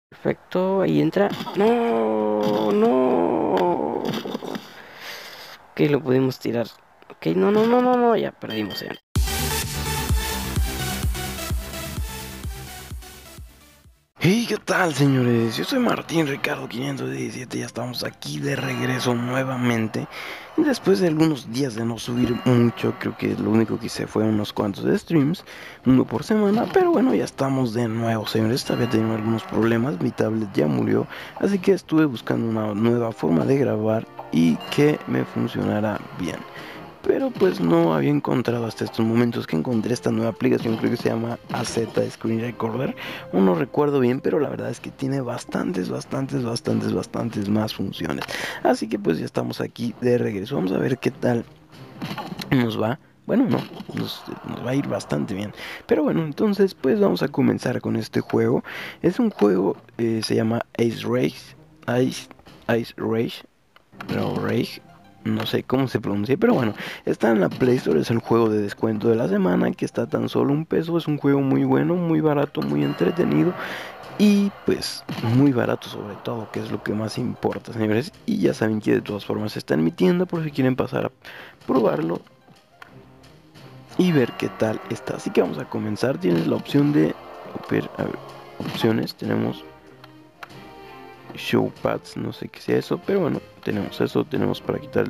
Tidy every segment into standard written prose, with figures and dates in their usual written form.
Perfecto, ahí entra. No, no. Ok, lo pudimos tirar. Ok, no, no, no, no, no, ya perdimos ya. Hey, ¿qué tal, señores? Yo soy Martín Ricardo 517, ya estamos aquí de regreso nuevamente. Después de algunos días de no subir mucho, creo que lo único que hice fue unos cuantos de streams, uno por semana, pero bueno, ya estamos de nuevo, señores. Esta vez tenido algunos problemas, mi tablet ya murió, así que estuve buscando una nueva forma de grabar y que me funcionara bien. Pero pues no había encontrado hasta estos momentos que encontré esta nueva aplicación, creo que se llama AZ Screen Recorder, o no recuerdo bien, pero la verdad es que tiene bastantes más funciones. Así que pues ya estamos aquí de regreso, vamos a ver qué tal nos va. Bueno, no, nos va a ir bastante bien. Pero bueno, entonces pues vamos a comenzar con este juego. Es un juego, se llama Ice, Ice Rage, pero Rage, no sé cómo se pronuncia, pero bueno, está en la Play Store, es el juego de descuento de la semana, que está tan solo $1, es un juego muy bueno, muy barato, muy entretenido y pues muy barato sobre todo, que es lo que más importa, señores. Y ya saben que de todas formas está en mi tienda por si quieren pasar a probarlo y ver qué tal está. Así que vamos a comenzar, tienes la opción de, a ver, opciones, tenemos showpads, no sé qué sea eso, pero bueno, tenemos eso, tenemos para quitar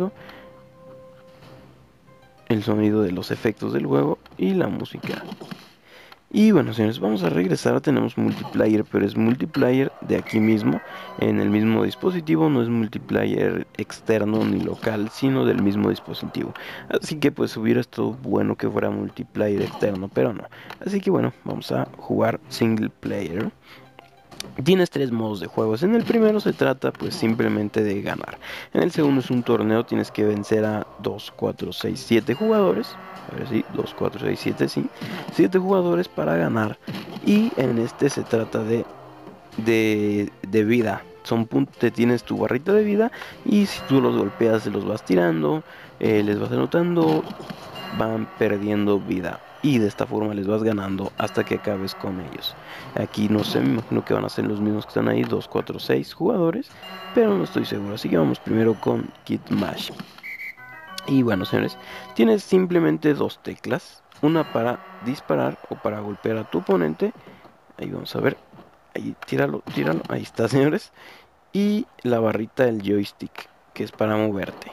el sonido de los efectos del juego y la música. Y bueno, señores, vamos a regresar. Tenemos multiplayer, pero es multiplayer de aquí mismo, en el mismo dispositivo. No es multiplayer externo ni local, sino del mismo dispositivo. Así que pues hubiera estado bueno que fuera multiplayer externo, pero no. Así que bueno, vamos a jugar single player. Tienes tres modos de juegos. En el primero se trata pues simplemente de ganar. En el segundo es un torneo, tienes que vencer a 2 4 6 7 jugadores. A ver si 2 4 6 7 sí. 7 jugadores para ganar. Y en este se trata de vida. Son puntos, te tienes tu barrita de vida y si tú los golpeas, se los vas tirando, les vas anotando, van perdiendo vida y de esta forma les vas ganando hasta que acabes con ellos. Aquí no sé, me imagino que van a ser los mismos que están ahí, 2 4 6 jugadores, pero no estoy seguro. Así que vamos primero con Kid Mash. Y bueno, señores, tienes simplemente dos teclas, una para disparar o para golpear a tu oponente. Ahí vamos a ver, ahí tíralo, tíralo, ahí está, señores. Y la barrita del joystick, que es para moverte.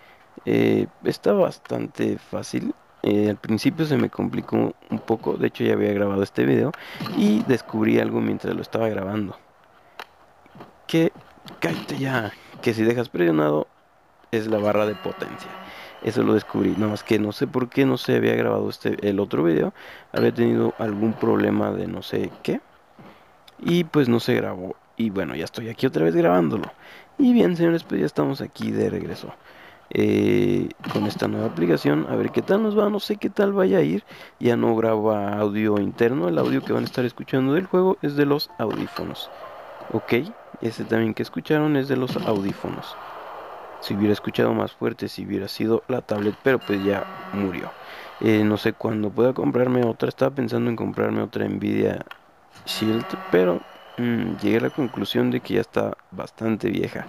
Está bastante fácil. Al principio se me complicó un poco, de hecho ya había grabado este video y descubrí algo mientras lo estaba grabando. Que, cállate ya, que si dejas presionado es la barra de potencia. Eso lo descubrí, nada más que no sé por qué no se había grabado el otro video, había tenido algún problema de no sé qué y pues no se grabó. Y bueno, ya estoy aquí otra vez grabándolo. Y bien, señores, pues ya estamos aquí de regreso con esta nueva aplicación. A ver qué tal nos va, no sé qué tal vaya a ir. Ya no graba audio interno, el audio que van a estar escuchando del juego es de los audífonos. Ok, ese también que escucharon es de los audífonos. Si hubiera escuchado más fuerte, si hubiera sido la tablet, pero pues ya murió. No sé cuándo pueda comprarme otra. Estaba pensando en comprarme otra Nvidia Shield, pero llegué a la conclusión de que ya está bastante vieja.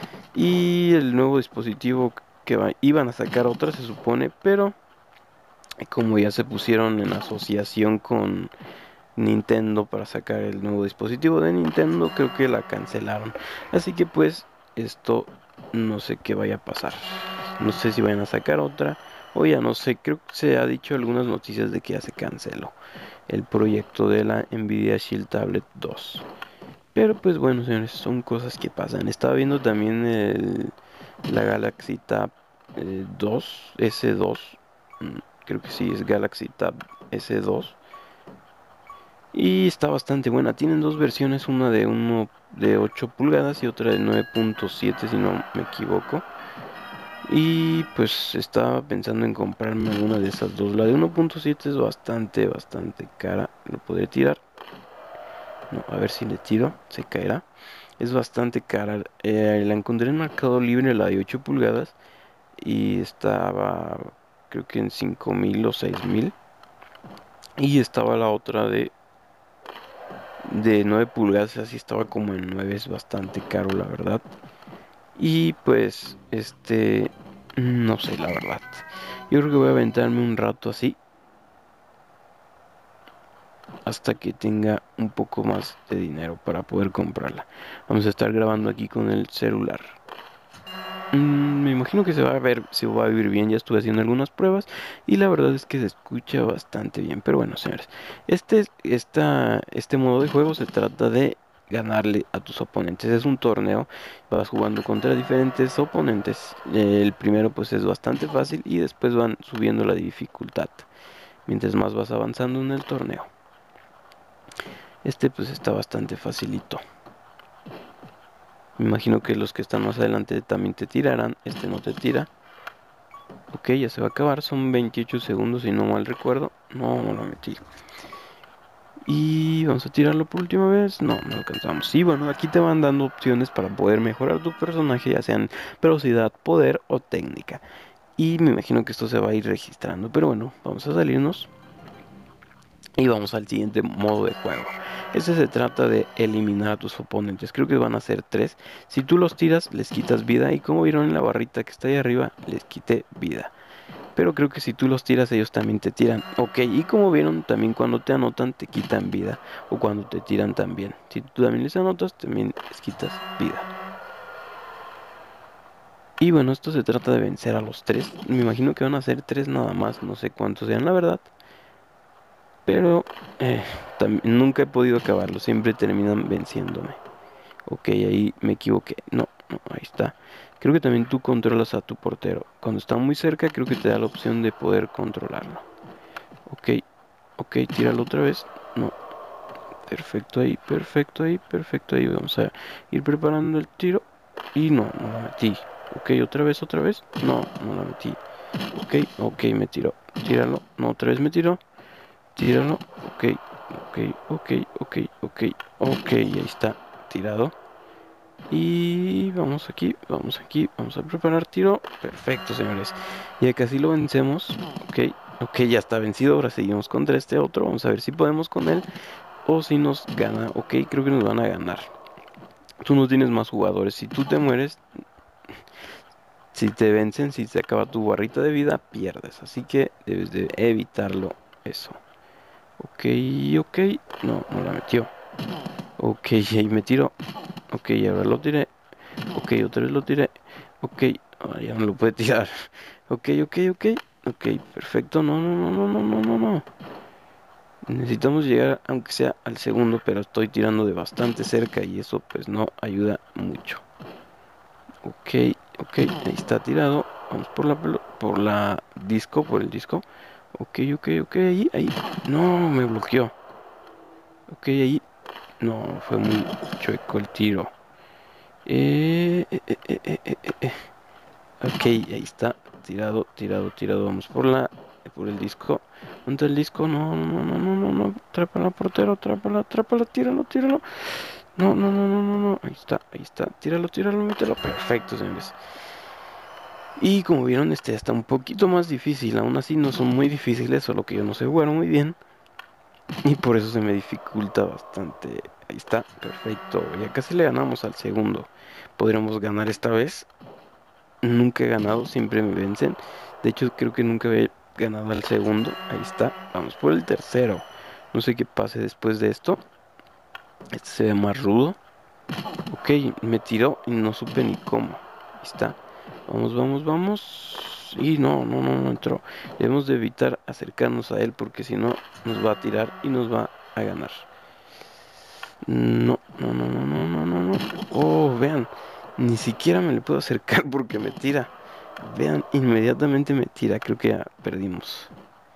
Y el nuevo dispositivo que iban a sacar otra se supone, pero como ya se pusieron en asociación con Nintendo para sacar el nuevo dispositivo de Nintendo, creo que la cancelaron. Así que pues esto no sé qué vaya a pasar. No sé si vayan a sacar otra o ya no sé, creo que se ha dicho algunas noticias de que ya se canceló el proyecto de la Nvidia Shield Tablet 2. Pero pues bueno, señores, son cosas que pasan. Estaba viendo también la Galaxy Tab 2, S2. Creo que sí, es Galaxy Tab S2. Y está bastante buena. Tienen dos versiones, una de 8 pulgadas y otra de 9.7 si no me equivoco. Y pues estaba pensando en comprarme alguna de esas dos. La de 1.7 es bastante cara. Lo podré tirar. No, a ver si le tiro, se caerá. Es bastante cara. La encontré en Mercado Libre, la de 8 pulgadas. Y estaba, creo que en 5,000 o 6,000. Y estaba la otra de 9 pulgadas, así estaba como en 9, es bastante caro, la verdad. Y pues, no sé, la verdad. Yo creo que voy a aventarme un rato así, hasta que tenga un poco más de dinero para poder comprarla. Vamos a estar grabando aquí con el celular. Me imagino que se va a ver bien. Ya estuve haciendo algunas pruebas y la verdad es que se escucha bastante bien. Pero bueno, señores, este modo de juego se trata de ganarle a tus oponentes. Es un torneo, vas jugando contra diferentes oponentes. El primero pues es bastante fácil y después van subiendo la dificultad mientras más vas avanzando en el torneo. Este pues está bastante facilito. Me imagino que los que están más adelante también te tirarán. Este no te tira. Ok, ya se va a acabar. Son 28 segundos si no mal recuerdo. No, no lo metí. Y vamos a tirarlo por última vez. No, no alcanzamos. Sí, bueno, aquí te van dando opciones para poder mejorar tu personaje, ya sean velocidad, poder o técnica. Y me imagino que esto se va a ir registrando. Pero bueno, vamos a salirnos. Y vamos al siguiente modo de juego. Este se trata de eliminar a tus oponentes. Creo que van a ser 3. Si tú los tiras, les quitas vida. Y como vieron en la barrita que está ahí arriba, les quité vida. Pero creo que si tú los tiras, ellos también te tiran. Ok, y como vieron, también cuando te anotan, te quitan vida. O cuando te tiran también. Si tú también les anotas, también les quitas vida. Y bueno, esto se trata de vencer a los 3. Me imagino que van a ser 3 nada más. No sé cuántos sean, la verdad. Pero nunca he podido acabarlo. Siempre terminan venciéndome. Ok, ahí me equivoqué. No, no, ahí está. Creo que también tú controlas a tu portero. Cuando está muy cerca, creo que te da la opción de poder controlarlo. Ok, ok, tíralo otra vez. No, perfecto ahí, perfecto ahí, perfecto ahí. Vamos a ir preparando el tiro. Y no, no la metí. Ok, otra vez, otra vez. No, no la metí. Ok, ok, me tiró. Tíralo. No, otra vez me tiró. Tíralo. Ok, ok, ok, ok, ok, ok. Ahí está, tirado. Y vamos aquí, vamos a preparar tiro. Perfecto, señores. Ya casi lo vencemos. Ok, ok, ya está vencido. Ahora seguimos contra este otro. Vamos a ver si podemos con él o si nos gana. Ok, creo que nos van a ganar. Tú no tienes más jugadores. Si tú te mueres, si te vencen, si se acaba tu barrita de vida, pierdes. Así que debes de evitarlo eso. Ok, ok. No, no la metió. Ok, ahí me tiró. Ok, ahora lo tiré. Ok, otra vez lo tiré. Ok, ahora ya no lo puede tirar. Ok, ok, ok. Ok, perfecto. No, no, no, no, no, no, no, no. Necesitamos llegar, aunque sea al segundo, pero estoy tirando de bastante cerca y eso pues no ayuda mucho. Ok, ok, ahí está tirado. Vamos por la disco, por el disco. Ok, ok, ok, ahí. No, me bloqueó. Ok, ahí. No, fue muy chueco el tiro. Eh, eh, eh, eh, eh, eh, eh. eh. Ok, ahí está. Tirado, tirado, tirado. Vamos por el disco. ¿Dónde está el disco? No, no, no, no, no, no. Trápala, portero, trápala, trápala, tíralo, tíralo. No, no, no, no, no, no. Ahí está, ahí está. Tíralo, tíralo, mételo. Perfecto, señores. Y como vieron, este está un poquito más difícil. Aún así no son muy difíciles, solo que yo no sé jugar muy bien. Y por eso se me dificulta bastante. Ahí está, perfecto. Ya casi le ganamos al segundo. ¿Podremos ganar esta vez? Nunca he ganado, siempre me vencen. De hecho, creo que nunca he ganado al segundo. Ahí está. Vamos por el tercero. No sé qué pase después de esto. Este se ve más rudo. Ok, me tiró y no supe ni cómo. Ahí está. Vamos, vamos, vamos. Y no, no, no, no entró. Debemos de evitar acercarnos a él porque si no nos va a tirar y nos va a ganar. No, no, no, no, no, no, no, no. Oh, vean. Ni siquiera me le puedo acercar porque me tira. Vean, inmediatamente me tira. Creo que ya perdimos.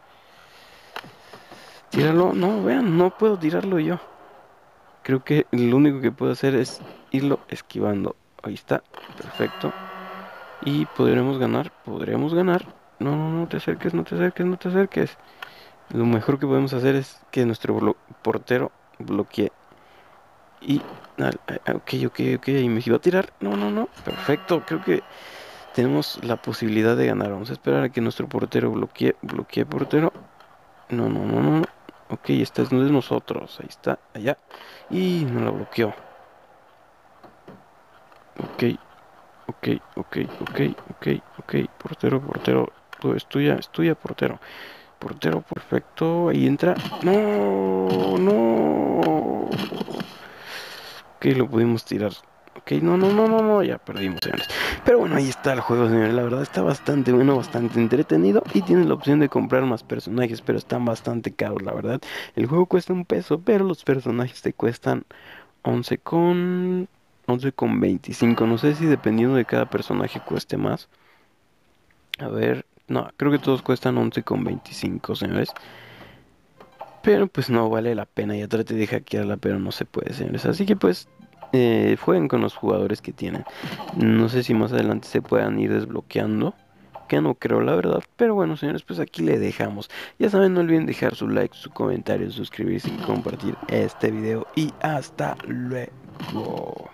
Tíralo. No, vean, no puedo tirarlo yo. Creo que lo único que puedo hacer es irlo esquivando. Ahí está. Perfecto. Y podremos ganar. Podremos ganar. No, no, no te acerques, no te acerques, no te acerques. Lo mejor que podemos hacer es que nuestro portero bloquee. Y... ok, ok, ok. Y me iba a tirar. No, no, no. Perfecto. Creo que tenemos la posibilidad de ganar. Vamos a esperar a que nuestro portero bloquee portero. No, no, no, no. Ok, esta es de nosotros. Ahí está, allá. Y no la bloqueó. Ok, ok, ok, ok, ok, ok. Portero, portero. Es tuya, portero. Portero perfecto. Ahí entra. No, no. Ok, lo pudimos tirar. Ok, no, no, no, no, no, ya perdimos, señores. Pero bueno, ahí está el juego, señores. La verdad está bastante bueno, bastante entretenido. Y tienes la opción de comprar más personajes, pero están bastante caros, la verdad. El juego cuesta $1, pero los personajes te cuestan 11,25. No sé si dependiendo de cada personaje cueste más. A ver, no, creo que todos cuestan 11,25, señores. Pero pues no vale la pena. Ya traté de hackearla, pero no se puede, señores. Así que pues jueguen con los jugadores que tienen. No sé si más adelante se puedan ir desbloqueando. Que no creo, la verdad. Pero bueno, señores, pues aquí le dejamos. Ya saben, no olviden dejar su like, su comentario, suscribirse y compartir este video. Y hasta luego.